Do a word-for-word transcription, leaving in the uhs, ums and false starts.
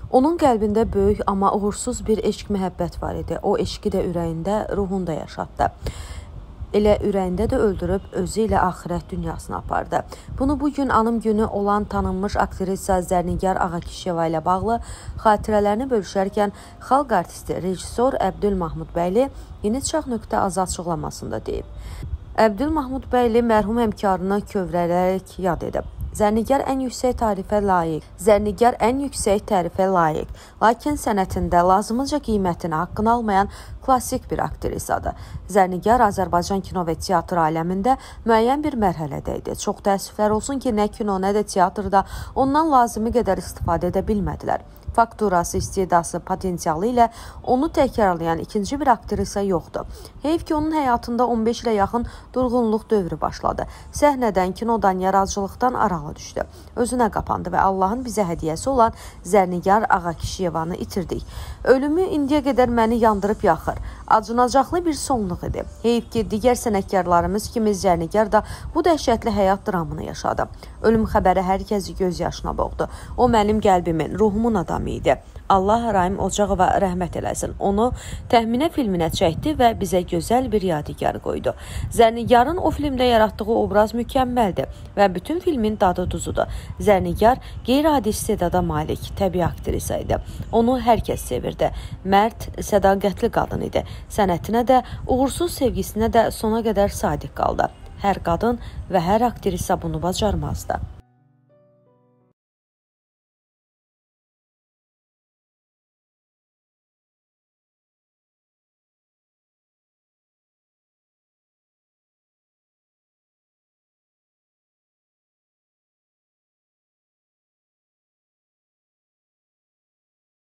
Onun qəlbində böyük, amma uğursuz bir eşq məhəbbət var idi. O eşqi də ürəyində, ruhunda yaşatdı. Elə ürəyində də öldürüb, özü ilə axirət dünyasına apardı. Bunu bugün anım günü olan tanınmış aktrisa Zərnigar Ağakişiyeva ilə bağlı xatirələrini bölüşərkən xalq artisti, rejissor Əbdülmahmudbəyli yeniçağ.az açıqlamasında deyib. Əbdülmahmudbəyli mərhum həmkarını kövrələrək yad edib. Zərnigar ən yüksək tərifə layiq. Zərnigar ən yüksək tərifə layiq. Lakin sənətində lazımınca qiymətini, haqqını almayan klassik bir aktrisadır. Zərnigar Azərbaycan kino və teatr aləmində müəyyən bir mərhələdə idi. Çox təəssüflər olsun ki, nə kino, nə də teatrda ondan lazımi qədər istifadə edə bilmədilər. Fakturası, istedası, potensialı ilə onu təkrarlayan ikinci bir aktrisa yoxdur. Heyf ki, onun həyatında on beş ilə yaxın durğunluq dövrü başladı. Səhnədən, kinodan, yaradıcılıqdan aralı düşdü. Özünə qapandı və Allahın bizə hədiyyəsi olan Zərnigar Ağakişiyevanı itirdik. Ölümü indiyə qədər məni yandırıb yaxır. Acınacaqlı bir sonluq idi. Heyf ki, digər sənətkarlarımız kimi Zərnigar da bu dəhşətli həyat dramını yaşadı. Ölüm xəbəri hər kəsi göz yaşına boğdu. O mənim qəlbimin, ruhumun adamı idi. Allah Rahim Ocağova rəhmət eləsin. Onu Təxminə filminə çəkdi və bizə gözəl bir yadigar qoydu. Zərnigarın o filmdə yaratdığı obraz mükəmməldir və bütün filmin dadı duzudur. Zərnigar qeyri-adi istedada malik, təbii aktrisa idi. Onu hər kəs sevirdi. Mərd, sədaqətli qadın idi. Sənətinə də, uğursuz sevgisinə də sona qədər sadiq qaldı. Hər qadın və hər aktrisa bunu bacarmazdı.